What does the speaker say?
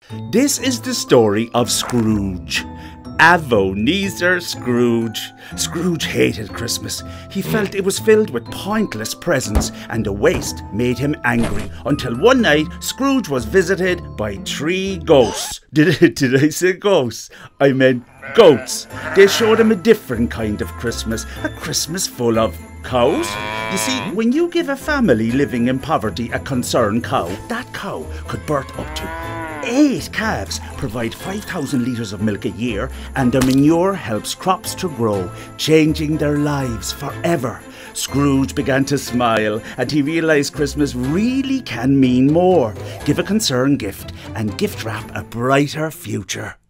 This is the story of Scrooge. Avo-nezer Scrooge. Scrooge hated Christmas. He felt it was filled with pointless presents and the waste made him angry until one night Scrooge was visited by 3 ghosts. Did I say ghosts? I meant goats. They showed him a different kind of Christmas, a Christmas full of cows. You see, when you give a family living in poverty a concerned cow, that cow could birth up to 8 calves, provide 5,000 litres of milk a year, and the manure helps crops to grow, changing their lives forever. Scrooge began to smile, and he realised Christmas really can mean more. Give a concerned gift and gift wrap a brighter future.